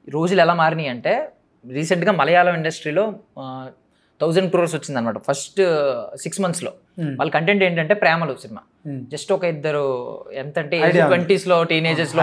రోజులు ఎలా మారినాయి అంటే రీసెంట్గా మలయాళం ఇండస్ట్రీలో 1000 crores వచ్చిందనమాట ఫస్ట్ 6 monthsలో. వాళ్ళ కంటెంట్ ఏంటంటే ప్రేమలు సినిమా. జస్ట్ ఒక ఇద్దరు ఎంతంటే 20s టీనేజర్స్లో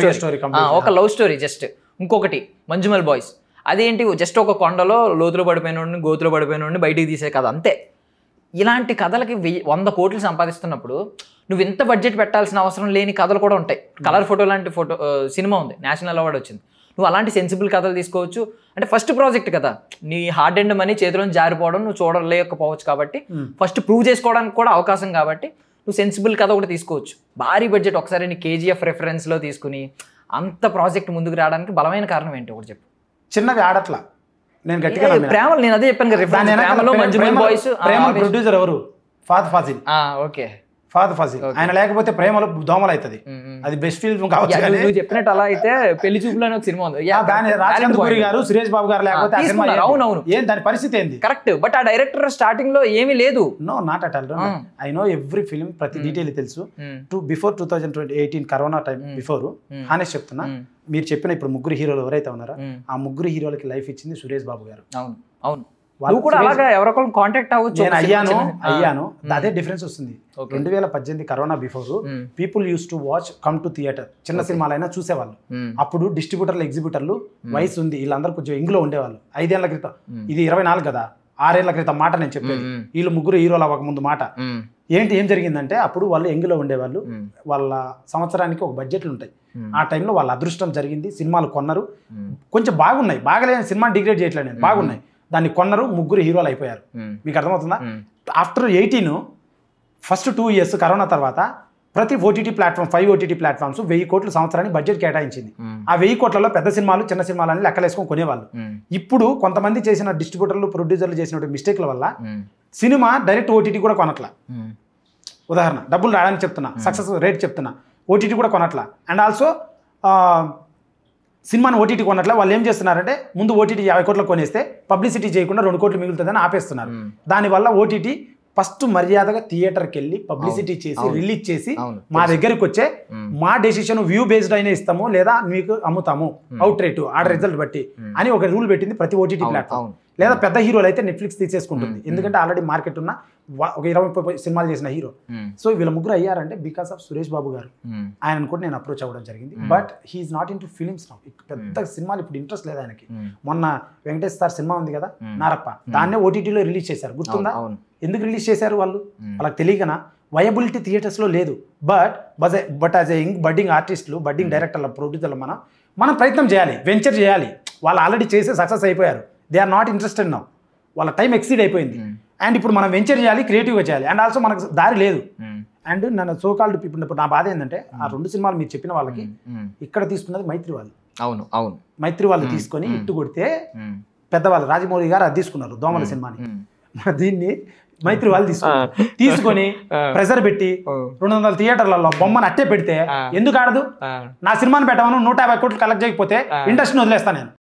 ఒక లవ్ స్టోరీ జస్ట్. ఇంకొకటి మంజుమల్ బాయ్స్, అదేంటి జస్ట్ ఒక కొండలో లోతులో పడిపోయినోడిని గోతులో పడిపోయినోడిని బయటికి తీసే కథ అంతే. ఇలాంటి కథలకి 100 కోట్లు సంపాదిస్తున్నప్పుడు నువ్వు ఇంత బడ్జెట్ పెట్టాల్సిన అవసరం లేని కథలు కూడా ఉంటాయి. కలర్ ఫోటో లాంటి సినిమా ఉంది, నేషనల్ అవార్డు వచ్చింది. నువ్వు అలాంటి సెన్సిబుల్ కథలు తీసుకోవచ్చు. అంటే ఫస్ట్ ప్రాజెక్ట్ కదా, నీ హార్డ్ అండ్ మనీ చేతిలో జారిపోవడం నువ్వు చూడలేకపోవచ్చు కాబట్టి ఫస్ట్ ప్రూవ్ చేసుకోవడానికి కూడా అవకాశం కాబట్టి నువ్వు సెన్సిబుల్ కథ ఒకటి తీసుకోవచ్చు. భారీ బడ్జెట్ ఒకసారి నీ KGF రెఫరెన్స్లో తీసుకుని అంత ప్రాజెక్ట్ ముందుకు రావడానికి బలమైన కారణం ఏంటి ఒకటి చెప్పు. చిన్నవి ఆడట్లా, నేను గట్టిగా ప్రేమలు, నేను అదే చెప్పాను కదా. ప్రొడ్యూసర్ ఎవరు? ఫహద్ ఫాసిల్. ఓకే, ఫహద్ ఫాసిల్. ఆయన లేకపోతే ప్రేమలో దోమలు అవుతుంది. అది బెస్ట్ ఫిల్మ్ కావచ్చు. నువ్వు చెప్పినట్టు అలా అయితే పెళ్లి చూపులో ఒక సినిమా ఉంది, రాజేంద్రపురి గారు, సురేష్ బాబు గారు లేకపోతే అవునవును ఏం దాని పరిస్థితి ఏంది? కరెక్ట్. బట్ ఆ డైరెక్టర్ స్టార్టింగ్ లో ఏమీ లేదు. No, not at all. I know every film, ప్రతి డీటెయిల్ తెలుసు. Before 2018 corona time before honest చెప్తున్నా, మీరు చెప్పిన ఇప్పుడు ముగ్గురు హీరోలు ఎవరైతే ఉన్నారో ఆ ముగ్గురు హీరోలకి లైఫ్ ఇచ్చింది సురేష్ బాబు గారు. అవును అవును. వాళ్ళు కూడా అలాగా ఎవరికొకరు కాంటాక్ట్ అవ్వచ్చు. నేను అయ్యాను. అదే డిఫరెన్స్ వస్తుంది. 2018 corona before people use to watch come to theatre. చిన్న సినిమాలైనా చూసేవాళ్ళు. అప్పుడు డిస్ట్రిబ్యూటర్లు, ఎగ్జిబ్యూటర్లు వయసు ఉంది, వీళ్ళందరూ కొంచెం ఇంగ్లో ఉండేవాళ్ళు. 5 ఏళ్ల క్రితం, ఇది 24 కదా, 6 ఏళ్ల క్రితం మాట నేను చెప్పేది. వీళ్ళు ముగ్గురు హీరోలు అవ్వక ముందు మాట. ఏం జరిగిందంటే అప్పుడు వాళ్ళు ఎంగిలో ఉండేవాళ్ళు. వాళ్ళ సంవత్సరానికి ఒక బడ్జెట్లు ఉంటాయి. ఆ టైంలో వాళ్ళ అదృష్టం జరిగింది, సినిమాలు కొన్నారు. కొంచెం బాగున్నాయి, బాగలేని సినిమా డిగ్రేడ్ చేయట్లేదు నేను, బాగున్నాయి. దాన్ని కొన్నారు, ముగ్గురు హీరోలు అయిపోయారు. మీకు అర్థమవుతుందా? ఆఫ్టర్ 18 ఫస్ట్ 2 years కరోనా తర్వాత ప్రతి OTT ప్లాట్ఫామ్, 5 OTT ప్లాట్ఫామ్స్ 1000 కోట్లు సంవత్సరానికి బడ్జెట్ కేటాయించింది. ఆ 1000 కోట్లలో పెద్ద సినిమాలు, చిన్న సినిమాలు అని లెక్కలేసుకొని కొనేవాళ్ళు. ఇప్పుడు కొంతమంది చేసిన డిస్ట్రిబ్యూటర్లు, ప్రొడ్యూసర్లు చేసిన మిస్టేక్ల వల్ల సినిమా డైరెక్ట్ OTT కూడా కొనట్లా. ఉదాహరణ, డబ్బులు రావడానికి చెప్తున్నా, సక్సెస్ రేట్ చెప్తున్నా, OTT కూడా కొనట్లా. అండ్ ఆల్సో సినిమాని OTT కొన్నట్లే. వాళ్ళు ఏం చేస్తున్నారంటే ముందు OTT 50 కోట్లు కొనేస్తే పబ్లిసిటీ చేయకుండా 2 కోట్లు మిగులుతుందని ఆపేస్తున్నారు. దానివల్ల OTT ఫస్ట్ మర్యాదగా థియేటర్కి వెళ్ళి పబ్లిసిటీ చేసి రిలీజ్ చేసి మా దగ్గరికి వచ్చే మా డెసిషన్ వ్యూ బేస్డ్ అయినా ఇస్తాము లేదా మీకు అమ్ముతాము అవుట్ రేటు ఆర్డర్ రిజల్ట్ బట్టి అని ఒక రూల్ పెట్టింది ప్రతి OTT ప్లాట్ఫామ్. లేదా పెద్ద హీరోలు అయితే నెట్ఫ్లిక్స్ తీసేసుకుంటుంది, ఎందుకంటే ఆల్రెడీ మార్కెట్ ఉన్న ఒక 20-30 సినిమాలు చేసిన హీరో. సో వీళ్ళ ముగ్గురు అయ్యారంటే బికాస్ ఆఫ్ సురేష్ బాబు గారు. ఆయన కూడా నేను అప్రోచ్ అవ్వడం జరిగింది. But he's not into films now. పెద్ద సినిమాలు ఇప్పుడు ఇంట్రెస్ట్ లేదు ఆయనకి. మొన్న వెంకటేష్ సార్ సినిమా ఉంది కదా, నారప్ప, దాన్నే OTTలో రిలీజ్ చేశారు, గుర్తుందా? ఎందుకు రిలీజ్ చేశారు వాళ్ళు? వాళ్ళకి తెలియకనా? వయబిలిటీ థియేటర్స్లో లేదు. బట్ యాజ్ ఎ బడ్డింగ్ ఆర్టిస్టులు, బడ్డింగ్ డైరెక్టర్ల, ప్రొడ్యూసర్లు మనం ప్రయత్నం చేయాలి, వెంచర్ చేయాలి. వాళ్ళు ఆల్రెడీ చేసి సక్సెస్ అయిపోయారు. They are not interested now. వాళ్ళ టైం ఎక్సీడ్ అయిపోయింది. అండ్ ఇప్పుడు మనం వెంచర్ చేయాలి, క్రియేటివ్గా చేయాలి. అండ్ ఆల్సో మనకు దారి లేదు. అండ్ నన్ను సోకాల్డ్ ఇప్పుడు నా బాధ ఏంటంటే ఆ 2 సినిమాలు మీరు చెప్పిన వాళ్ళకి ఇక్కడ తీసుకున్నది మైత్రి వాళ్ళు. అవును అవును, మైత్రి వాళ్ళు తీసుకొని ఇట్టు కొడితే పెద్దవాళ్ళు రాజమౌళి గారు అది తీసుకున్నారు దోమల సినిమాని. దీన్ని మైత్రి వాళ్ళు తీసుకొని ప్రెజర్ పెట్టి 200 థియేటర్లలో బొమ్మను అట్టే పెడితే ఎందుకు ఆడదు? నా సినిమాని పెట్టమను 150 కోట్లు కలెక్ట్ చేయకపోతే ఇండస్ట్రీని వదిలేస్తాను నేను.